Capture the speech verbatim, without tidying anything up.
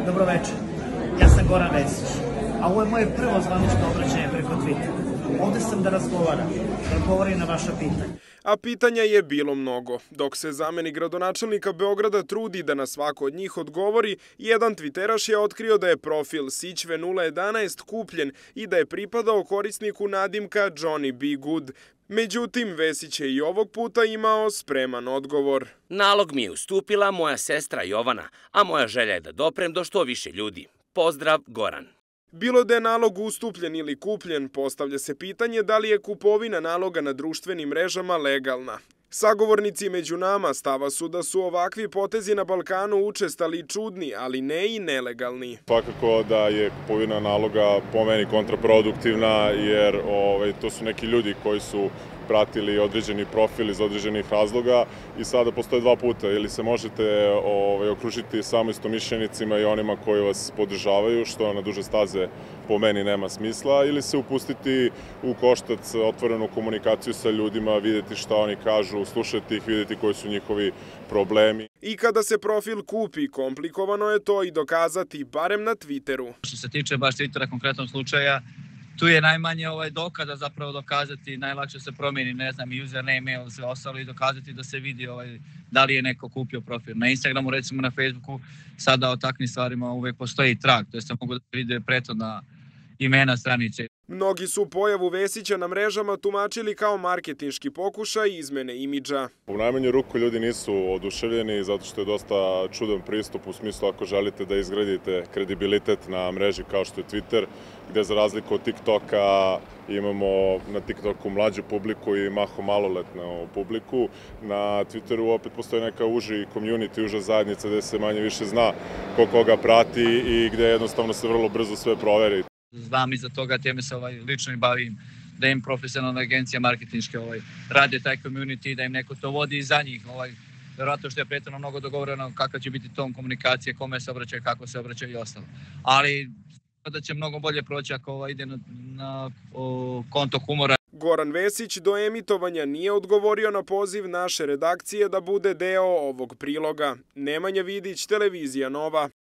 Dobro večer, ja sam Goran Vesić, a ovo je moje prvo zvanično obraćanje preko Twittera. Ovde sam da razgovaram, da odgovorim na vaša pitanja. A pitanja je bilo mnogo. Dok se zamenik gradonačelnika Beograda trudi da na svako od njih odgovori, jedan tviteraš je otkrio da je profil Sićve nula jedanaest kupljen i da je pripadao korisniku nadimka Johnny B. Good. Međutim, Vesić je i ovog puta imao spreman odgovor. Nalog mi je ustupila moja sestra Jovana, a moja želja je da doprem do što više ljudi. Pozdrav, Goran. Bilo da je nalog ustupljen ili kupljen, postavlja se pitanje da li je kupovina naloga na društvenim mrežama legalna. Sagovornici među nama stava su da su ovakvi potezi na Balkanu učestali i čudni, ali ne i nelegalni. Svakako da je kupovina naloga po meni kontraproduktivna, jer ovaj, to su neki ljudi koji su pratili određeni profil iz određenih razloga i sada postoje dva puta. Ili se možete ovaj, okružiti samo istomišljenicima i onima koji vas podržavaju, što na duže staze po meni nema smisla, ili se upustiti u koštac, otvorenu komunikaciju sa ljudima, vidjeti šta oni kažu, slušati ih, vidjeti koji su njihovi problemi. I kada se profil kupi, komplikovano je to i dokazati, barem na Twitteru. Što se tiče baš Twittera konkretnog slučaja, tu je najmanje ovaj dokaza zapravo dokazati, najlakše se promijeni, ne znam, username, email, sve ostalo i dokazati da se vidi ovaj, da li je neko kupio profil. Na Instagramu, recimo na Facebooku, sada o takvim stvarima uvek postoji trag, to je se mogu da vide prethodna imena stranice. Mnogi su pojavu Vesića na mrežama tumačili kao marketinški pokušaj izmene imidža. U najmanju ruku ljudi nisu oduševljeni zato što je dosta čudan pristup u smislu ako želite da izgradite kredibilitet na mreži kao što je Twitter, gde za razliku od TikToka imamo na TikToku mlađu publiku i mahom maloletnu publiku. Na Twitteru opet postoji neka uži community, uža zajednica gde se manje više zna ko koga prati i gde jednostavno se vrlo brzo sve proveri. Znam iza toga, teme se ovaj, lično i bavim, da im profesionalna agencija marketinške ovaj, rade taj community, da im neko to vodi iza njih. Ovaj, verovatno što je prethodno mnogo dogovoreno kakva će biti ton komunikacije, kome se obraćaju, kako se obraćaju i ostalo. Ali da će mnogo bolje proći ako ovaj, ide na, na o, konto humora. Goran Vesić do emitovanja nije odgovorio na poziv naše redakcije da bude deo ovog priloga. Nemanja Vidić, Televizija Nova.